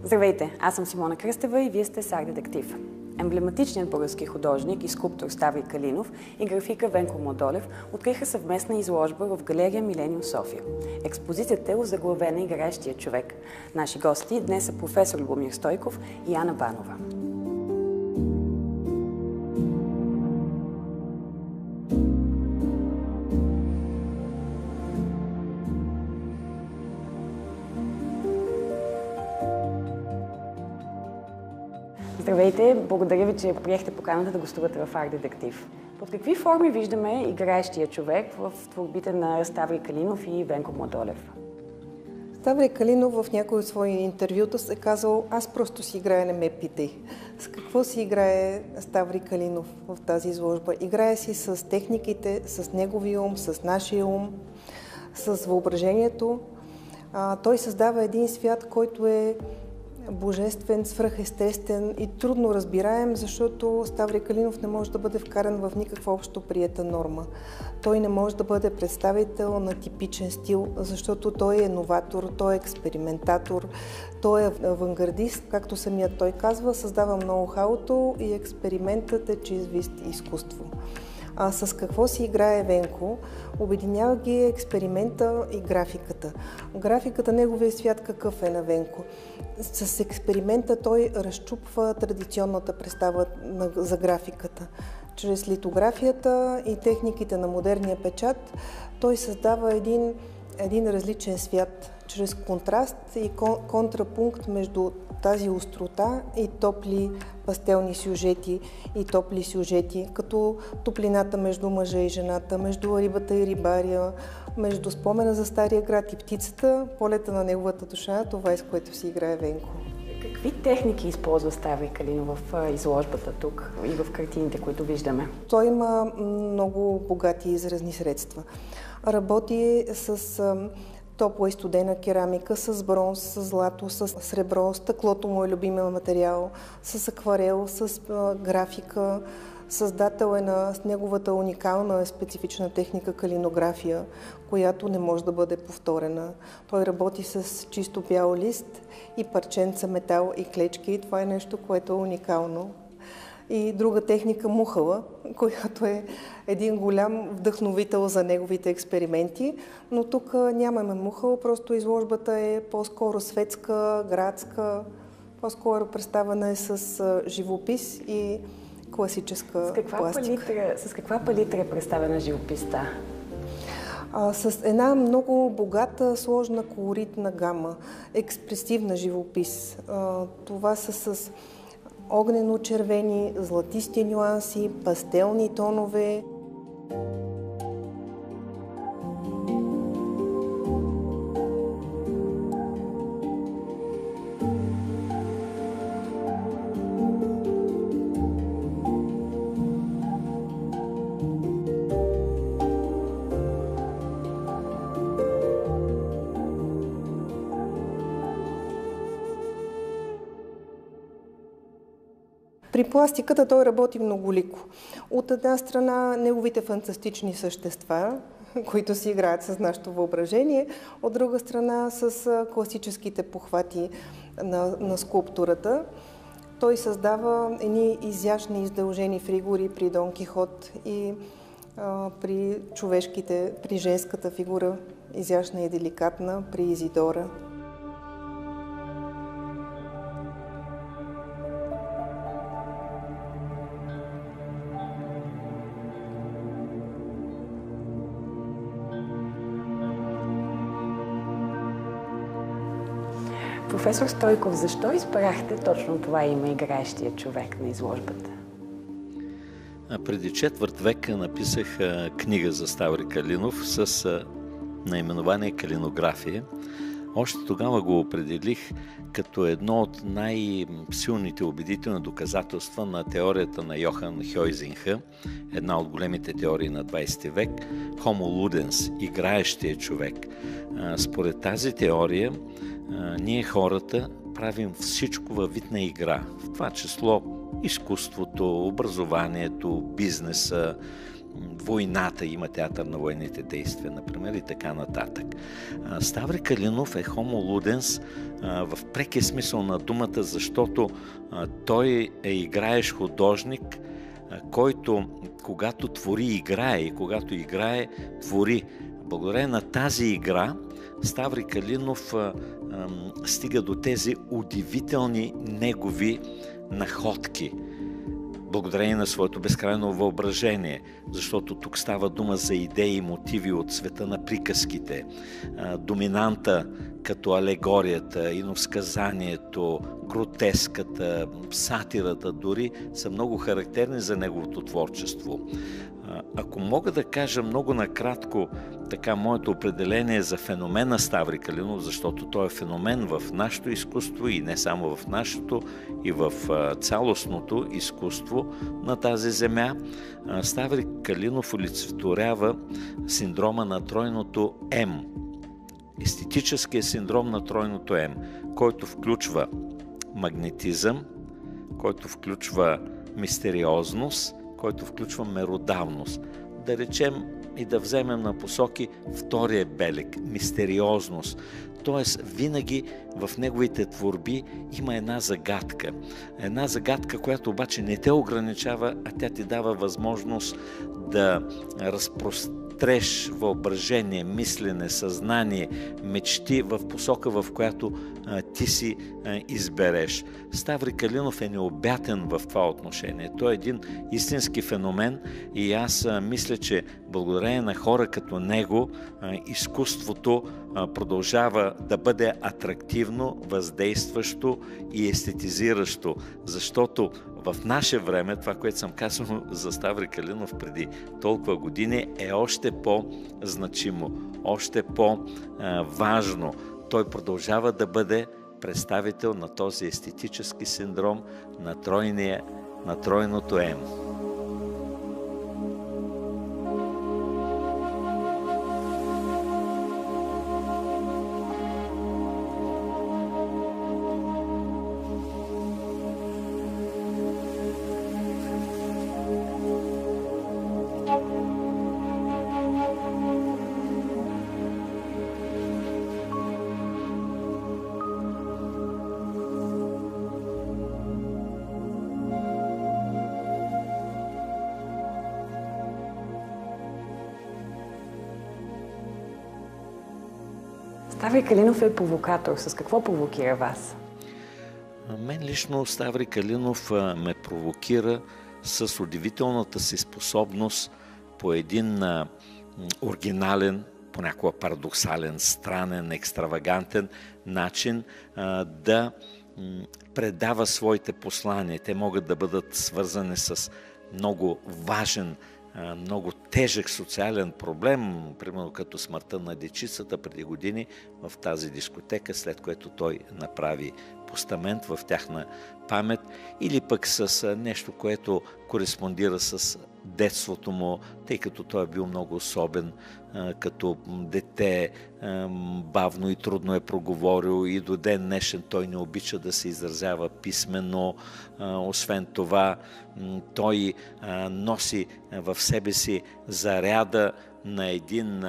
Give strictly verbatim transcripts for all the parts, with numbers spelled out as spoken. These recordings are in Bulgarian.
Здравейте, аз съм Симона Крастева и вие сте с Арт-детектив. Емблематичният български художник и скулптор Ставри Калинов и графика Венко Мадолев откриха съвместна изложба в галерия Millennium София. Експозицията е озаглавена "Играещия човек". Наши гости днес са професор Лубомир Стоykov и Анна Банова. Здравейте, благодаря ви, че приехте поканата да гостувате в Арт-детектив. Под какви форми виждаме играещия човек в творбите на Ставри Калинов и Венко Мадолев? Ставри Калинов в някои от свои интервюта е казал: "Аз просто си играя, не ме питай." С какво си играе Ставри Калинов в тази изложба? Играе си с техниките, с неговия ум, с нашия ум, с въображението. А, той създава един свят, който е божествен, свръхестествен и трудно разбираем, защото Ставри Калинов не може да бъде вкаран в никаква общо приета норма. Той не може да бъде представител на типичен стил, защото той е новатор, той е експериментатор, той е авангардист, както самият той казва, създава ноу-хауто и експериментът е чист вид изкуство. А с какво си играе Венко? Обединява ги експеримента и графиката. Графиката, неговия свят какъв е на Венко? С експеримента той разчупва традиционната представа за графиката. Чрез литографията и техниките на модерния печат той създава един, един различен свят, чрез контраст и кон, контрапункт между тази острота и топли пастелни сюжети и топли сюжети, като топлината между мъжа и жената, между рибата и рибаря, между спомена за стария град и птицата, полета на неговата душа, това е с което си играе Венко. Какви техники използва Ставри Калинов в изложбата тук и в картините, които виждаме? Той има много богати изразни средства. Работи с топла и студена керамика, с бронз, с злато, с сребро, стъклото му е любимия материал, с акварел, с графика. Създател е на неговата уникална специфична техника калинография, която не може да бъде повторена. Той работи с чисто бял лист и парченца метал и клечки. Това е нещо, което е уникално. И друга техника мухала, която е един голям вдъхновител за неговите експерименти. Но тук нямаме мухал, просто изложбата е по-скоро светска, градска, по-скоро представена е с живопис и класическа с каква пластика. Палитра, с каква палитра е представена живописта? А, с една много богата, сложна, колоритна гама, експресивна живопис. А, това са с огнено-червени, златисти нюанси, пастелни тонове. При пластиката той работи многолико. От една страна неговите фантастични същества, които си играят с нашето въображение, от друга страна с класическите похвати на, на скулптурата. Той създава едни изящни издължени фигури при Дон Кихот и а, при човешките, при женската фигура, изящна и деликатна, при Изидора. Професор Стоykov, защо избрахте точно това име "Играещия човек" на изложбата? Преди четвърт век написах книга за Ставри Калинов с наименование "Калинография". Още тогава го определих като едно от най-силните убедителни доказателства на теорията на Йохан Høysingha, една от големите теории на двадесети век, Homo Ludens, играещия човек. Според тази теория, ние хората правим всичко във вид на игра, в това число изкуството, образованието, бизнеса, войната, има театър на военните действия, например, и така нататък. Ставри Калинов е Homo Ludens в прекия смисъл на думата, защото той е играещ художник, който когато твори, играе, и когато играе, твори. Благодарение на тази игра Ставри Калинов а, а, стига до тези удивителни негови находки, благодарение на своето безкрайно въображение, защото тук става дума за идеи и мотиви от света на приказките. А, доминанта като алегорията, иновсказанието, гротеската, сатирата дори са много характерни за неговото творчество. Ако мога да кажа много накратко така моето определение за феномена Ставри Калинов, защото той е феномен в нашето изкуство и не само в нашето, и в цялостното изкуство на тази земя, Ставри Калинов олицетворява синдрома на тройното М. Естетическия синдром на тройното М, който включва магнетизъм, който включва мистериозност, който включва меродавност. Да речем и да вземем на посоки втория белег – мистериозност. Тоест, винаги в неговите творби има една загадка. Една загадка, която обаче не те ограничава, а тя ти дава възможност да разпростреш въображение, мислене, съзнание, мечти в посока, в която а, ти си а, избереш. Ставри Калинов е необятен в това отношение. Той е един истински феномен и аз а, мисля, че благодарение на хора като него, а, изкуството а, продължава да бъде атрактивно, въздействащо и естетизиращо, защото в наше време, това, което съм казал за Ставри Калинов преди толкова години, е още по-значимо, още по-важно. Той продължава да бъде представител на този естетически синдром на, тройния, на тройното М. Ставри Калинов е провокатор. С какво провокира вас? Мен лично Ставри Калинов ме провокира с удивителната си способност по един а, оригинален, понякога парадоксален, странен, екстравагантен начин а, да м, предава своите послания. Те могат да бъдат свързани с много важен, много тежък социален проблем, примерно като смъртта на дечицата преди години в тази дискотека, след което той направи постамент в тяхна памет, или пък с нещо, което кореспондира с детството му, тъй като той е бил много особен, като дете, бавно и трудно е проговорил и до ден днешен той не обича да се изразява писменно. Освен това, той носи в себе си заряда на един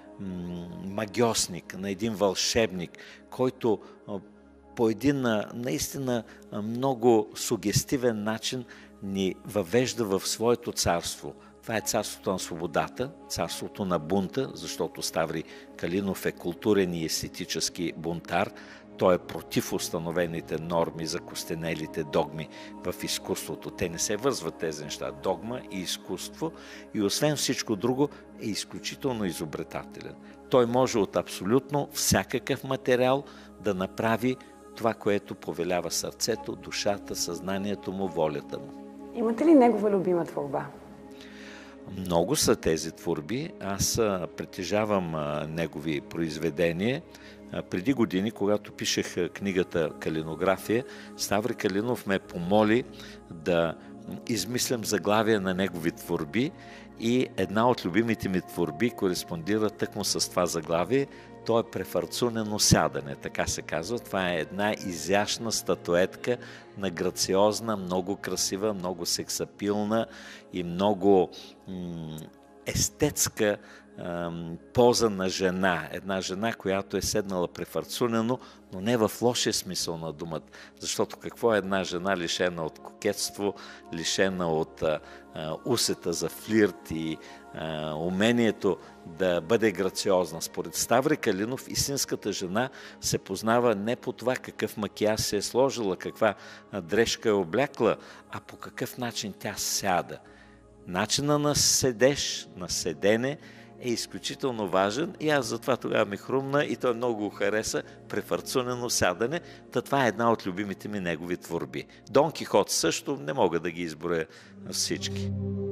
магьосник, на един вълшебник, който по един наистина много сугестивен начин ни въвежда в своето царство. Това е царството на свободата, царството на бунта, защото Ставри Калинов е културен и естетически бунтар. Той е против установените норми, закостенелите догми в изкуството. Те не се вързват тези неща. Догма и изкуство. И освен всичко друго е изключително изобретателен. Той може от абсолютно всякакъв материал да направи това, което повелява сърцето, душата, съзнанието му, волята му. Имате ли негова любима творба? Много са тези творби. Аз притежавам негови произведения. Преди години, когато пишех книгата Калинография, Ставри Калинов ме помоли да измислям заглавия на негови творби и една от любимите ми творби кореспондира тъкмо с това заглавие. То е префарцунено сядане, така се казва. Това е една изящна статуетка на грациозна, много красива, много сексапилна и много м- естетска поза на жена. Една жена, която е седнала префарцунено, но не в лошия смисъл на думата. Защото какво е една жена лишена от кокетство, лишена от а, а, усета за флирт и а, умението да бъде грациозна. Според Ставри Калинов, истинската жена се познава не по това какъв макияж се е сложила, каква дрежка е облякла, а по какъв начин тя сяда. Начина на седеж, на седене е изключително важен и аз затова тогава ми хрумна и той много го хареса префарцунено сядане. Та това е една от любимите ми негови творби. Дон Кихот също, не мога да ги изброя всички.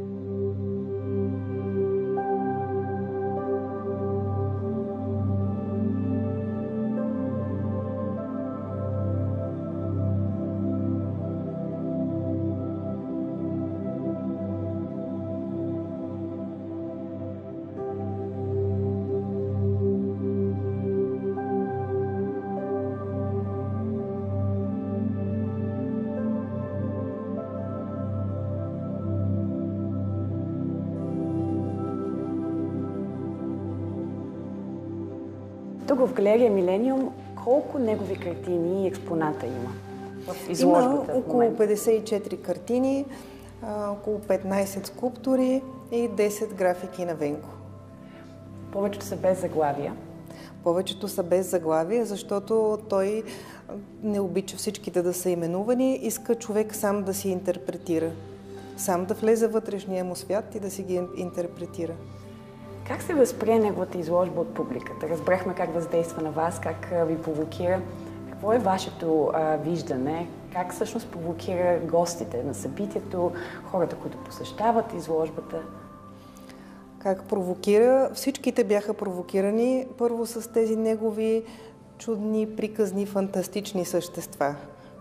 Тук в галерия Милениум колко негови картини и експоната има в изложбата? Има около петдесет и четири картини, около петнайсет скулптури и десет графики на Венко. Повечето са без заглавия. Повечето са без заглавия, защото той не обича всичките да са именувани, иска човек сам да си интерпретира. Сам да влезе вътрешния му свят и да си ги интерпретира. Как се възприе неговата изложба от публиката? Разбрахме как въздейства на вас, как ви провокира. Какво е вашето а, виждане? Как всъщност провокира гостите на събитието, хората, които посещават изложбата? Как провокира? Всичките бяха провокирани първо с тези негови чудни, приказни, фантастични същества.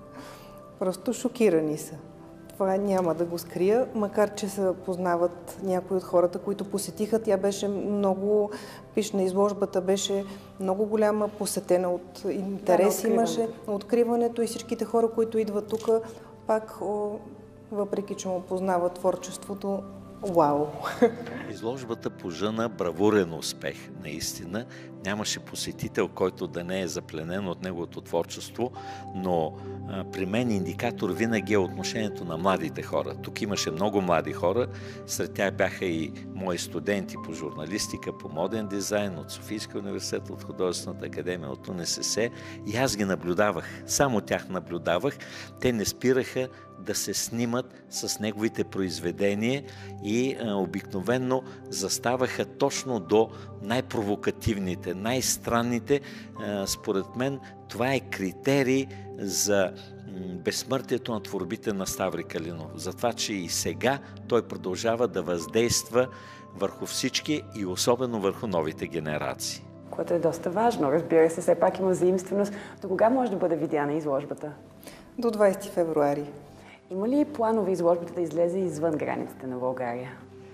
Просто шокирани са. Това няма да го скрия, макар че се познават някои от хората, които посетиха. Тя беше много пишна, изложбата беше много голяма, посетена от интерес да, имаше, откриването и всичките хора, които идват тук, пак, о, въпреки че му познават творчеството, вау! Изложбата пожъна бравурен успех, наистина. Нямаше посетител, който да не е запленен от неговото творчество, но а, при мен индикатор винаги е отношението на младите хора. Тук имаше много млади хора, сред тях бяха и мои студенти по журналистика, по моден дизайн, от Софийския университет, от Художествената академия, от УНСС, и аз ги наблюдавах, само тях наблюдавах. Те не спираха да се снимат с неговите произведения и а, обикновенно заставаха точно до най-провокативните, най-странните. А, според мен това е критерий за безсмъртието на творбите на Ставри Калинов. За това, че и сега той продължава да въздейства върху всички и особено върху новите генерации. Което е доста важно. Разбира се, все пак има заимственост. До кога може да бъде видяна изложбата? До двайсети февруари. Има ли планове изложбата да излезе извън границите на България?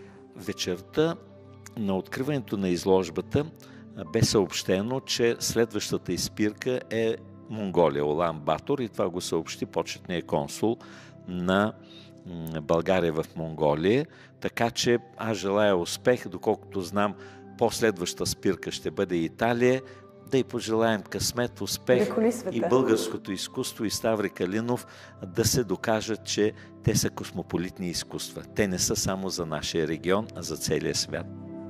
Вечерта на откриването на изложбата бе съобщено, че следващата изпирка е Монголия, Улан Батор, и това го съобщи почетният консул на България в Монголия. Така че аз желая успех, доколкото знам, последваща спирка ще бъде Италия. Да й пожелаем късмет, успех и българското изкуство и Ставри Калинов да се докажат, че те са космополитни изкуства. Те не са само за нашия регион, а за целия свят.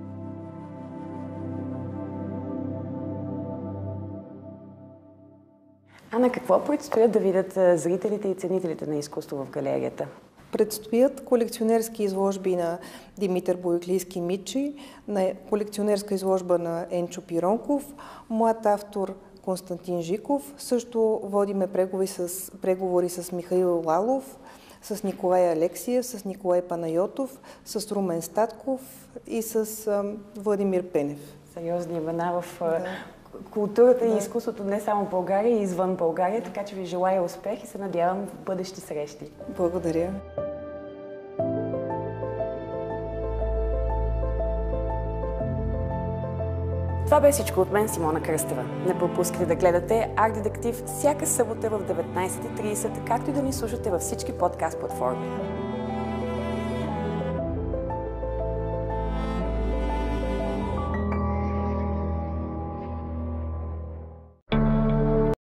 Ана, какво предстоят да видят зрителите и ценителите на изкуство в галерията? Предстоят колекционерски изложби на Димитър Бояклийски-Мичи, на колекционерска изложба на Енчо Пиронков, млад автор Константин Жиков. Също водиме преговори с, преговори с Михаил Лалов, с Николай Алексиев, с Николай Панайотов, с Румен Статков и с а, Владимир Пенев. Сериозни имена в да. културата да. и изкуството не само в България, и извън България, така че ви желая успех и се надявам в бъдещи срещи. Благодаря. Това бе всичко от мен, Симона Крастева. Не пропускайте да гледате Арт Детектив всяка събота в деветнайсет и трийсет, както и да ни слушате във всички подкаст платформи.